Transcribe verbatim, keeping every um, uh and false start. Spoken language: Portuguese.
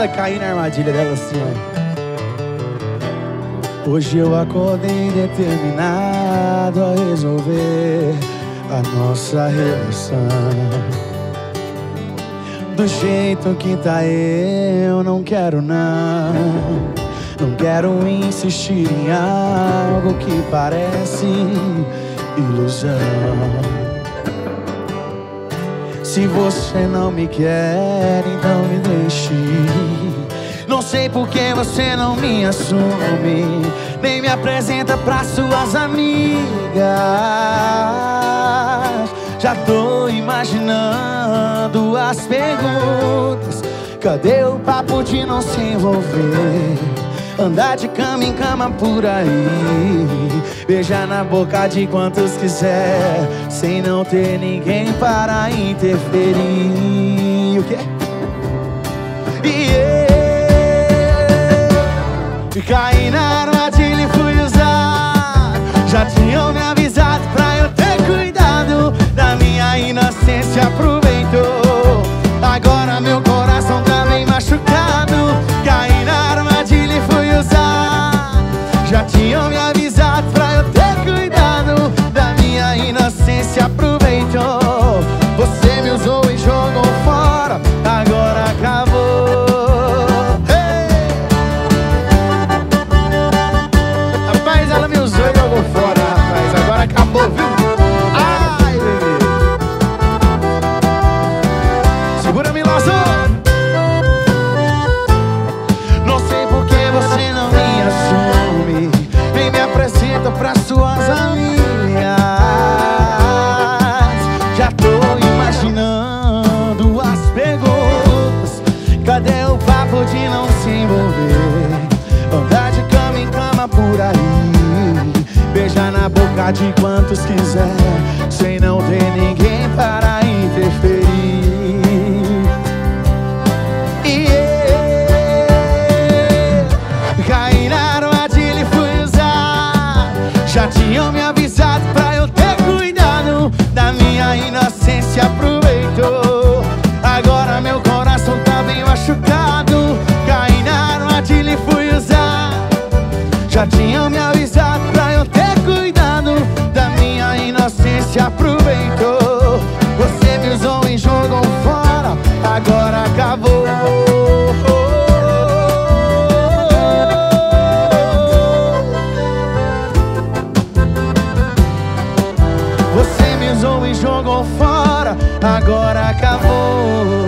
vai cair na armadilha dela assim, ó. Hoje eu acordei determinado a resolver a nossa relação. Do jeito que tá eu não quero não. Não quero insistir em algo que parece ilusão. Se você não me quer, então me deixe. Não sei por que você não me assume, nem me apresenta pra suas amigas. Já tô imaginando as perguntas. Cadê o papo de não se envolver? Andar de cama em cama por aí, beijar na boca de quantos quiser, sem não ter ninguém para interferir. O quê? E eu caí na armadilha e fui usar. Já tinham me avisado pra eu ter cuidado da minha inocência, aproveitou. Agora meu coração tá bem machucado. Caí na armadilha e fui usar. Já tinham me avisado pra eu ter cuidado da minha inocência, aproveitou. Você me usou e jogou fora, agora acabou. Hey! Rapaz, ela me usou e jogou fora, rapaz, agora acabou, viu? Ai, bebê. Segura-me, laço. Não sei por que você não me assume, nem me apresenta pra suas amigas. Já tô imaginando as perguntas. Cadê o papo de não se envolver? Andar de cama em cama por aí, beijar na boca de quantos quiser, sem não ter ninguém para interferir. E eu caí na armadilha e fui usar. Já tinham me avisado pra eu ter cuidado da minha inocência, aproveitou. Agora meu coração tá bem machucado. Caí na armadilha e fui usar. Já tinham me avisado pra eu ter cuidado da minha inocência, aproveitou. Você me usou e jogou fora, agora acabou. Você me usou e jogou fora, agora acabou.